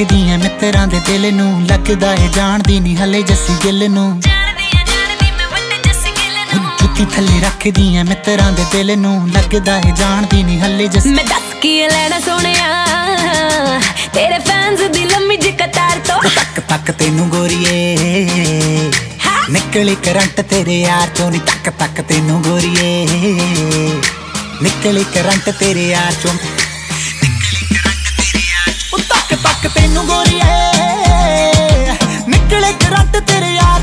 रखदी है मित्रां दे दिल नू, लगदा है जानदी नहीं हले जस्सी गिल नू। जुत्ती थल्ले रखदी है मित्रां दे दिल नू, लगदा है जानदी नहीं हले जस्सी। मैं दस की लेना सोनिया तेरे फैंस दी लम्मी जी कतार तो तक तक तेनू गोरिए निकली करंट तेरे यार चों नी, तक तक तेनू गोरिए निकली करंट तेरे यार चों, तक तक तेनू गोरिए निकले करंट तेरे यार